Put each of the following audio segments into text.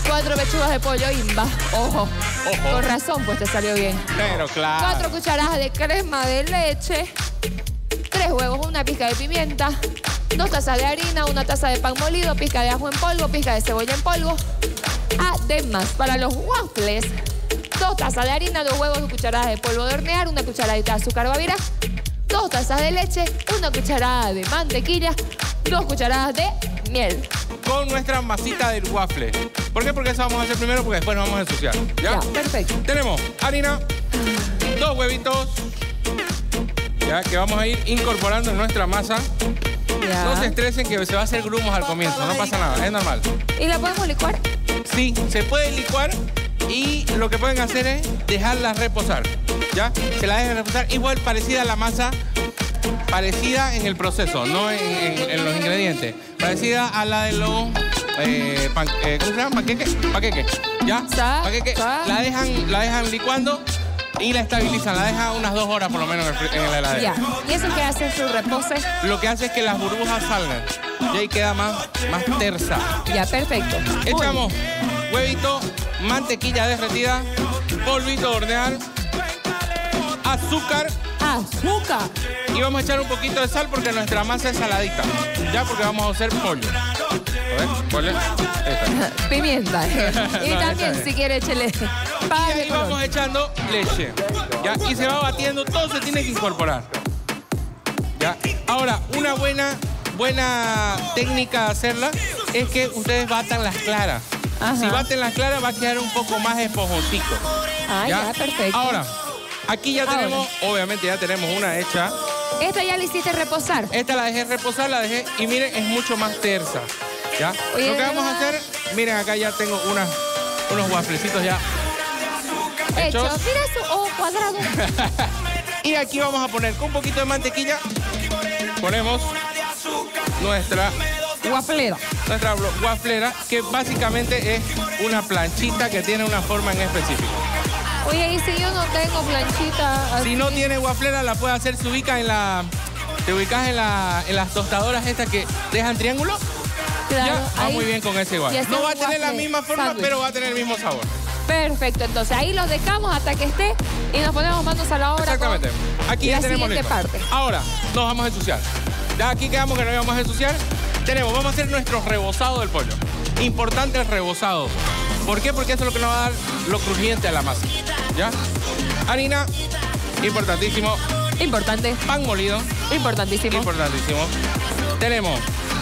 4 pechugas de pollo imba. Ojo. Con razón, pues te salió bien. Pero claro. 4 cucharadas de crema de leche. 3 huevos, una pizca de pimienta. 2 tazas de harina, 1 taza de pan molido, pizca de ajo en polvo, pizca de cebolla en polvo. Además, para los waffles, 2 tazas de harina, 2 huevos, 2 cucharadas de polvo de hornear, 1 cucharadita de azúcar bavirá, 2 tazas de leche, 1 cucharada de mantequilla, 2 cucharadas de miel. Con nuestra masita del waffle. ¿Por qué? Porque eso vamos a hacer primero, porque después nos vamos a ensuciar. ¿Ya? Perfecto. Tenemos harina, 2 huevitos, ya, que vamos a ir incorporando en nuestra masa. Ya. No se estresen que se va a hacer grumos al comienzo, no pasa nada, es normal. ¿Y la podemos licuar? Sí, se puede licuar y lo que pueden hacer es dejarla reposar, ¿ya? Se la dejan reposar igual parecida a la masa, parecida en el proceso, no en los ingredientes. Parecida a la de los, ¿cómo se llama? Paqueque, ¿ya? Paqueque, la dejan licuando y la estabilizan, la dejan unas 2 horas por lo menos en la heladera. Ya. ¿Y eso qué hace su repose? Lo que hace es que las burbujas salgan y ahí queda más tersa. Ya, perfecto. Echamos huevito, mantequilla derretida, polvito de hornear, azúcar. ¡Azúcar! Y vamos a echar un poquito de sal porque nuestra masa es saladita. Ya, porque vamos a hacer pollo. A ver, ¿cuál es? Esta. Pimienta. Y No, también, si quiere, échele. Y ahí vamos echando leche. ¿Ya? Y se va batiendo, todo se tiene que incorporar. ¿Ya? Ahora, una buena técnica de hacerla es que ustedes batan las claras. Ajá. Si baten las claras va a quedar un poco más esponjosito. Ya, perfecto. Ahora, aquí ya tenemos, obviamente ya tenemos una hecha. ¿Esta ya la hiciste reposar? Esta la dejé reposar, y miren, es mucho más tersa. ¿Ya? Oye, lo que vamos a hacer, miren, acá ya tengo unos wafflecitos ya hechos. Mira su ojo cuadrado. Y aquí vamos a poner con un poquito de mantequilla, ponemos nuestra waflera, que básicamente es una planchita que tiene una forma en específico. Oye, ¿y si yo no tengo planchita así? Si no tiene waflera, la puede hacer, te ubicas en las tostadoras estas que dejan triángulo. Claro, ya, va muy bien con ese igual. No va a tener la misma forma, sándwich, pero va a tener el mismo sabor. Perfecto, entonces ahí los dejamos hasta que esté y nos ponemos manos a la obra. Exactamente. Aquí ya tenemos listo. Parte. Ahora, nos vamos a ensuciar. Ya aquí quedamos que nos vamos a ensuciar. Vamos a hacer nuestro rebozado del pollo. Importante el rebozado. ¿Por qué? Porque eso es lo que nos va a dar lo crujiente a la masa. ¿Ya? Harina, importantísimo. Importante. Pan molido. Importantísimo. Importantísimo. Tenemos...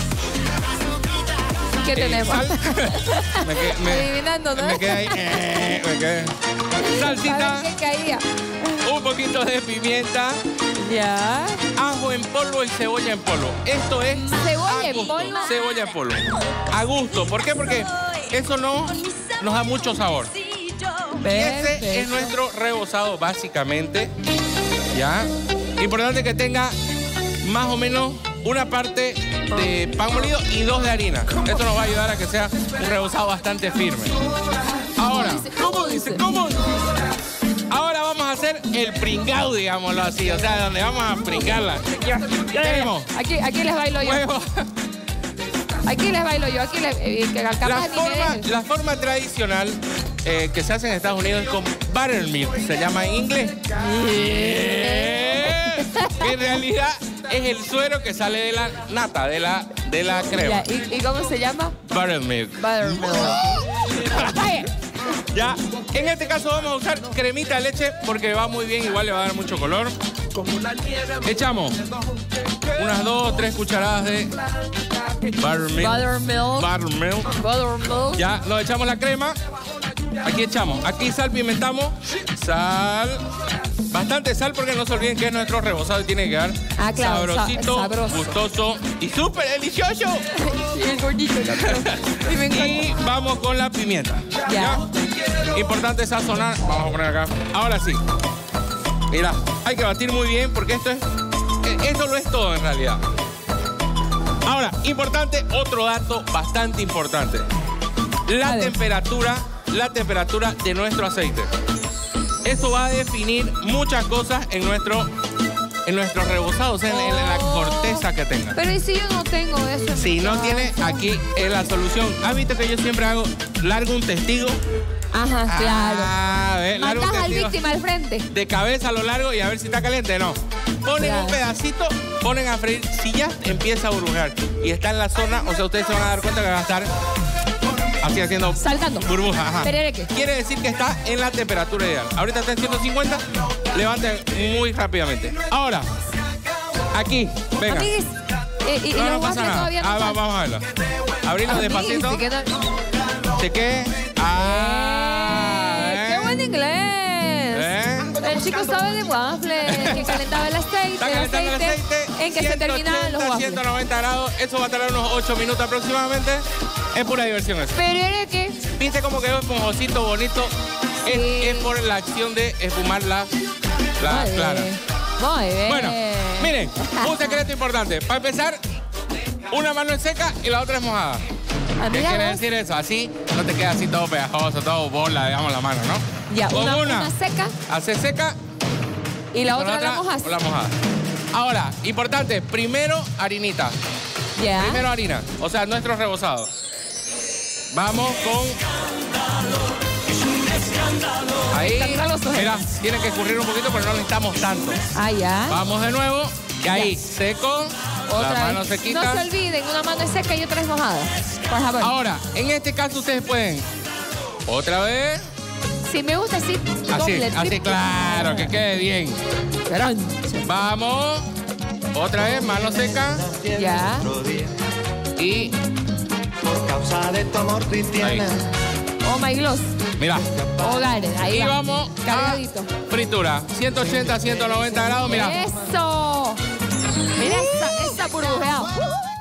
¿Qué tenemos? Sal. Adivinando, ¿no? Me quedé ahí. Me quedé. Salsita. ¿Qué caía? Un poquito de pimienta. Ya. Ajo en polvo y cebolla en polvo. Esto es ¿Cebolla en polvo? Cebolla en polvo. A gusto. ¿Por qué? Porque eso no nos da mucho sabor. Y ese es nuestro rebozado, básicamente. ¿Ya? Importante que tenga más o menos una parte de pan molido y 2 de harina. Esto nos va a ayudar a que sea un rebozado bastante firme. Ahora, ¿cómo dice? Ahora vamos a hacer el pringado, digámoslo así. O sea, donde vamos a pringarla. Tenemos. Aquí les bailo yo. Huevo. Aquí les bailo yo. Aquí les... La forma tradicional que se hace en Estados Unidos es con buttermilk. Se llama en inglés. Que en realidad es el suero que sale de la nata, de la crema. ¿Y cómo se llama? Buttermilk. Ya, en este caso vamos a usar cremita de leche porque va muy bien, igual le va a dar mucho color. Echamos unas 2 o 3 cucharadas de buttermilk. Ya, nos echamos la crema. Aquí salpimentamos. Sal. Bastante sal porque no se olviden que es nuestro rebozado y tiene que quedar sabrosito, gustoso y súper delicioso. El gordito. Y vamos con la pimienta. ¿Ya? Importante sazonar. Vamos a poner acá. Ahora sí. Mira, hay que batir muy bien porque esto lo es todo en realidad. Ahora, importante, otro dato bastante importante. La temperatura de nuestro aceite. Eso va a definir muchas cosas en nuestro nuestro rebozado, o sea, en la corteza que tenga. Pero ¿y si yo no tengo eso? Si no tiene, aquí es la solución. ¿Has visto que yo siempre largo un testigo? Ajá, claro. Largo Matas al víctima al frente. De cabeza a lo largo y a ver si está caliente. No. Ponen un pedacito, ponen a freír. Si ya empieza a burbujear y está en la zona, o sea, ustedes se van a dar cuenta que va a estar así haciendo... Saltando. Burbuja, ajá. Perereque. Quiere decir que está en la temperatura ideal. Ahorita está en 150, levanten muy rápidamente. Ahora, aquí, venga. Amiguis, y no pasa nada. Todavía no Vamos a verlo. Abrimos despacito. Cheque. ¡Qué buen inglés! El chico sabe de waffles, que calentaba el aceite. Está calentando el aceite. En que se terminaban los waffles. 190 grados. Eso va a tardar unos 8 minutos aproximadamente. Es pura diversión eso. Perereque. ¿Viste cómo quedó esponjosito, bonito? Es por la acción de espumar la clara. Muy bien. Bueno, miren, un secreto importante. Para empezar, una mano es seca y la otra es mojada. ¿Qué quiere decir eso? Así no te queda así todo pegajoso, todo bola, digamos, la mano, ¿no? Ya, una seca. Hace seca. Y la otra la mojas. La mojada. Ahora, importante, primero harinita. Ya. Primero harina, o sea, nuestro rebozado. Vamos con... Ahí, mira, tiene que escurrir un poquito, pero no necesitamos tanto. Ah, ya. Vamos de nuevo. Y ahí, seco. Otra la mano sequita. No se olviden, una mano es seca y otra es mojada. Por favor. Ahora, en este caso ustedes pueden, otra vez. Si me gusta así, así claro, que quede bien. Vamos. Otra vez, mano seca. Ya. Y... Por causa de tu amor cristiana. Oh my gloss. Mira. Hogares, ahí y va. vamos cargadito. A fritura. 180, 190 grados, mira. Eso. Mira esa burbujeada.